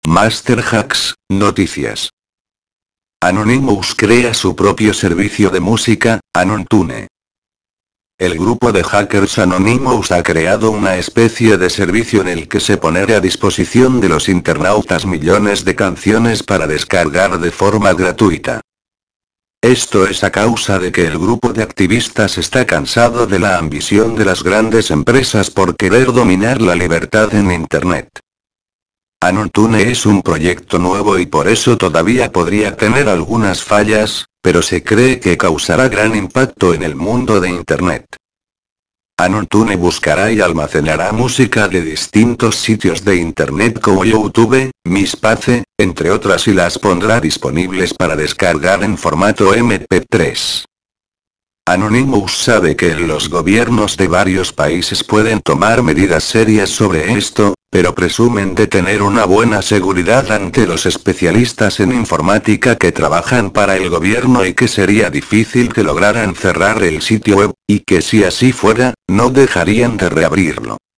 Master Hacks, noticias. Anonymous crea su propio servicio de música, AnonTune. El grupo de hackers Anonymous ha creado una especie de servicio en el que se pone a disposición de los internautas millones de canciones para descargar de forma gratuita. Esto es a causa de que el grupo de activistas está cansado de la ambición de las grandes empresas por querer dominar la libertad en Internet. AnonTune es un proyecto nuevo y por eso todavía podría tener algunas fallas, pero se cree que causará gran impacto en el mundo de Internet. AnonTune buscará y almacenará música de distintos sitios de Internet como YouTube, Mispace, entre otras y las pondrá disponibles para descargar en formato MP3. Anonymous sabe que los gobiernos de varios países pueden tomar medidas serias sobre esto, pero presumen de tener una buena seguridad ante los especialistas en informática que trabajan para el gobierno y que sería difícil que lograran cerrar el sitio web, y que si así fuera, no dejarían de reabrirlo.